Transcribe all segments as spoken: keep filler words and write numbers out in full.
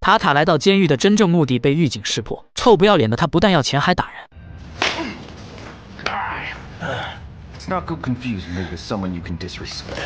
塔塔来到监狱的真正目的被狱警识破，臭不要脸的他不但要钱还打人。 Let's not go confusing me with someone you can disrespect.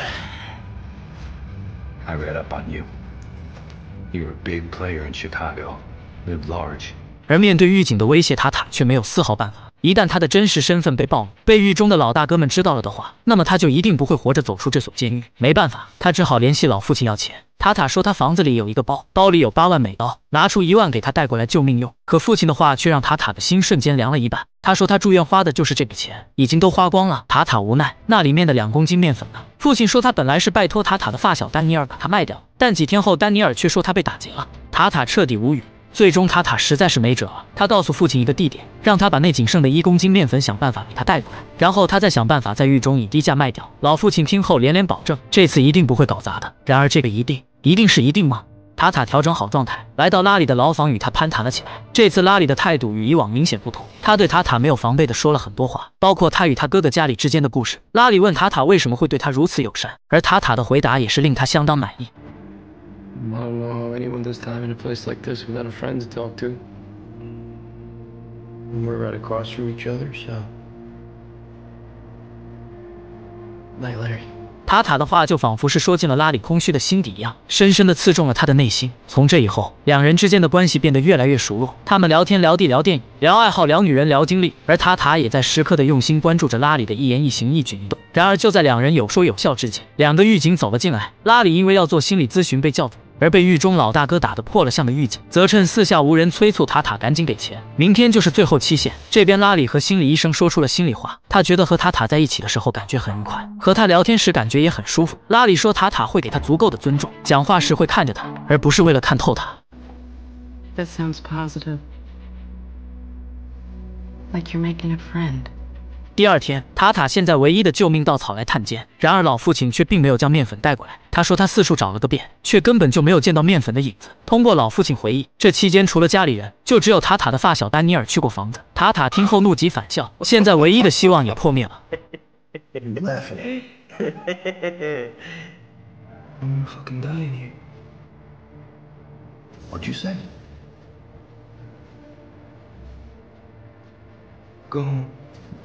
I read up on you. You're a big player in Chicago. Live large. 而面对狱警的威胁，塔塔却没有丝毫办法。一旦他的真实身份被暴露，被狱中的老大哥们知道了的话，那么他就一定不会活着走出这所监狱。没办法，他只好联系老父亲要钱。塔塔说他房子里有一个包，包里有八万美刀，拿出一万给他带过来救命用。可父亲的话却让塔塔的心瞬间凉了一半。他说他住院花的就是这笔钱，已经都花光了。塔塔无奈，那里面的两公斤面粉呢？父亲说他本来是拜托塔塔的发小丹尼尔把它卖掉，但几天后丹尼尔却说他被打劫了。塔塔彻底无语。 最终，塔塔实在是没辙了。他告诉父亲一个地点，让他把那仅剩的一公斤面粉想办法给他带过来，然后他再想办法在狱中以低价卖掉。老父亲听后连连保证，这次一定不会搞砸的。然而，这个一定，一定是一定吗？塔塔调整好状态，来到拉里的牢房与他攀谈了起来。这次拉里的态度与以往明显不同，他对塔塔没有防备的说了很多话，包括他与他哥哥家里之间的故事。拉里问塔塔为什么会对他如此友善，而塔塔的回答也是令他相当满意。 I don't know how anyone does time in a place like this without a friend to talk to. We're right across from each other, so. Night, Larry. 塔塔的话就仿佛是说进了拉里空虚的心底一样，深深地刺中了他的内心。从这以后，两人之间的关系变得越来越熟络。他们聊天、聊地、聊电影、聊爱好、聊女人、聊经历，而塔塔也在时刻的用心关注着拉里的一言一行、一举一动。然而，就在两人有说有笑之际，两个狱警走了进来。拉里因为要做心理咨询被叫走。 而被狱中老大哥打得破了相的狱警，则趁四下无人，催促塔塔赶紧给钱，明天就是最后期限。这边拉里和心理医生说出了心里话，他觉得和塔塔在一起的时候感觉很愉快，和他聊天时感觉也很舒服。拉里说塔塔会给他足够的尊重，讲话时会看着他，而不是为了看透他。 That sounds positive. Like you're making a friend. 第二天，塔塔现在唯一的救命稻草来探监，然而老父亲却并没有将面粉带过来。他说他四处找了个遍，却根本就没有见到面粉的影子。通过老父亲回忆，这期间除了家里人，就只有塔塔的发小丹尼尔去过房子。塔塔听后怒极反笑，现在唯一的希望也破灭了。 I'm fucking dying here. What'd you say? Go home.